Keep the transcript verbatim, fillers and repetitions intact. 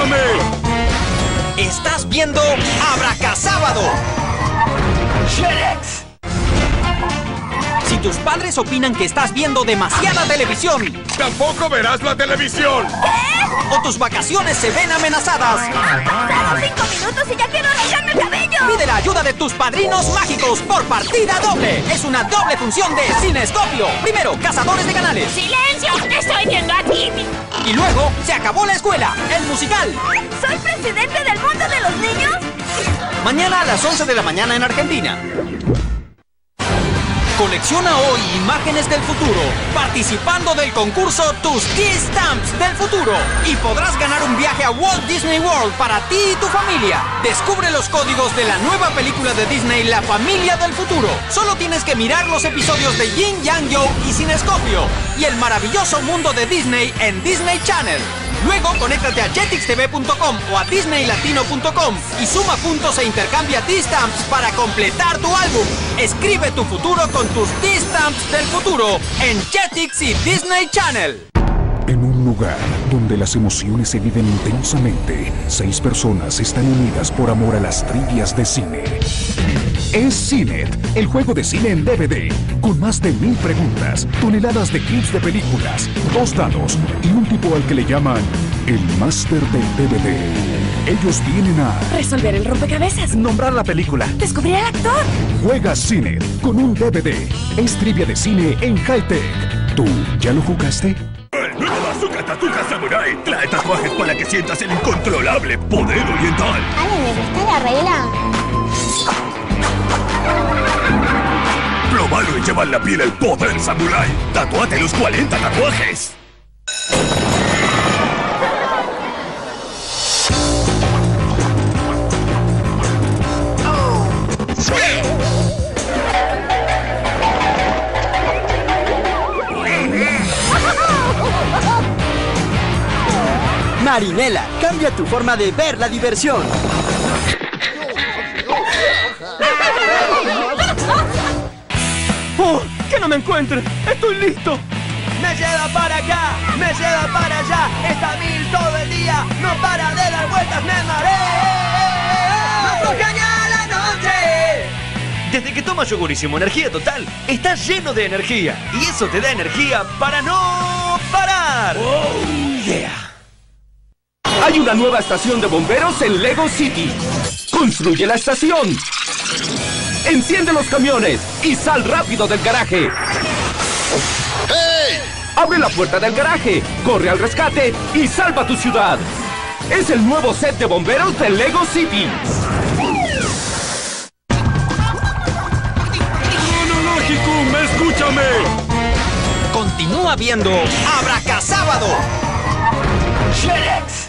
¡Escúchame! Estás viendo Abracasábado. Shredex. Si tus padres opinan que estás viendo demasiada televisión, ¡tampoco verás la televisión! ¿Qué? O tus vacaciones se ven amenazadas. Han pasado cinco minutos y ya quiero arrancarme el cabello. Pide la ayuda de tus padrinos mágicos por partida doble. Es una doble función de Cinescopio. Primero, cazadores de canales. ¡Silencio! ¡Te estoy viendo a ti! Y luego, se acabó la escuela, el musical. ¿Soy presidente del mundo de los niños? Mañana a las once de la mañana en Argentina. Colecciona hoy imágenes del futuro, participando del concurso Tus T-Stamps del futuro. Y podrás ganar un viaje a Walt Disney World para ti y tu familia. Descubre los códigos de la nueva película de Disney, La Familia del Futuro. Solo tienes que mirar los episodios de Yin Yang Yo y Cinescopio. Y el maravilloso mundo de Disney en Disney Channel. Luego, conéctate a jetix t v punto com o a disney latino punto com y suma puntos e intercambia T-Stamps para completar tu álbum. Escribe tu futuro con tus T-Stamps del futuro en Jetix y Disney Channel. En un lugar donde las emociones se viven intensamente, seis personas están unidas por amor a las trivias de cine. Es Cinet, el juego de cine en D V D, con más de mil preguntas, toneladas de clips de películas, dos dados y un tipo al que le llaman el máster del D V D. Ellos vienen a Resolver el rompecabezas. nombrar la película. Descubrir al actor. Juega Cinet con un D V D. Es trivia de cine en high-tech. ¿Tú ya lo jugaste? ¡El nuevo Bazooka Tatuka Samurai! Trae tatuajes para que sientas el incontrolable poder oriental. ¿Alguien les gusta la regla? Probalo y lleva en la piel el poder Samurai. ¡Tatúate los cuarenta tatuajes! Marinela, cambia tu forma de ver la diversión. ¡Oh! ¡Que no me encuentre! ¡Estoy listo! ¡Me lleva para acá! ¡Me lleva para allá! ¡Está mil todo el día! ¡No para de dar vueltas! ¡Me mareo! ¡No cojaña la noche! Desde que tomas Yogurísimo Energía Total, estás lleno de energía. Y eso te da energía para no parar. ¡Oh, yeah! Hay una nueva estación de bomberos en Lego City. Construye la estación. Enciende los camiones y sal rápido del garaje. ¡Hey! Abre la puerta del garaje, corre al rescate y salva tu ciudad. Es el nuevo set de bomberos de Lego City. ¡Cronológico, escúchame! Continúa viendo Abracasábado. Shredex.